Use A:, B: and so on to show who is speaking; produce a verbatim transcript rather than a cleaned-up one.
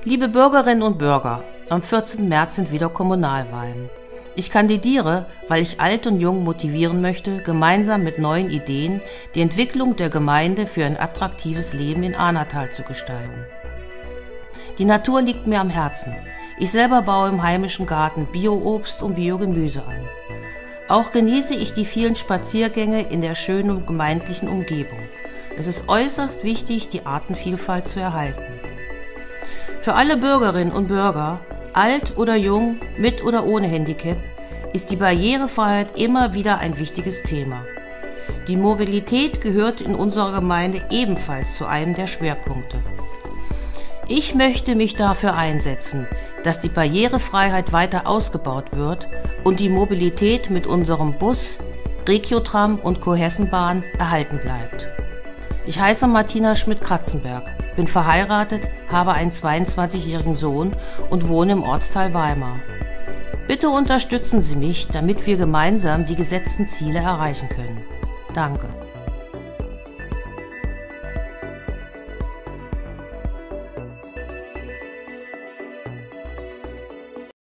A: Liebe Bürgerinnen und Bürger, am vierzehnten März sind wieder Kommunalwahlen. Ich kandidiere, weil ich alt und jung motivieren möchte, gemeinsam mit neuen Ideen die Entwicklung der Gemeinde für ein attraktives Leben in Ahnatal zu gestalten. Die Natur liegt mir am Herzen. Ich selber baue im heimischen Garten Bio-Obst und Biogemüse an. Auch genieße ich die vielen Spaziergänge in der schönen und gemeindlichen Umgebung. Es ist äußerst wichtig, die Artenvielfalt zu erhalten. Für alle Bürgerinnen und Bürger, alt oder jung, mit oder ohne Handicap, ist die Barrierefreiheit immer wieder ein wichtiges Thema. Die Mobilität gehört in unserer Gemeinde ebenfalls zu einem der Schwerpunkte. Ich möchte mich dafür einsetzen, dass die Barrierefreiheit weiter ausgebaut wird und die Mobilität mit unserem Bus, Regiotram und Kurhessenbahn erhalten bleibt. Ich heiße Martina Schmidt-Kratzenberg, bin verheiratet, habe einen zweiundzwanzigjährigen Sohn und wohne im Ortsteil Weimar. Bitte unterstützen Sie mich, damit wir gemeinsam die gesetzten Ziele erreichen können. Danke.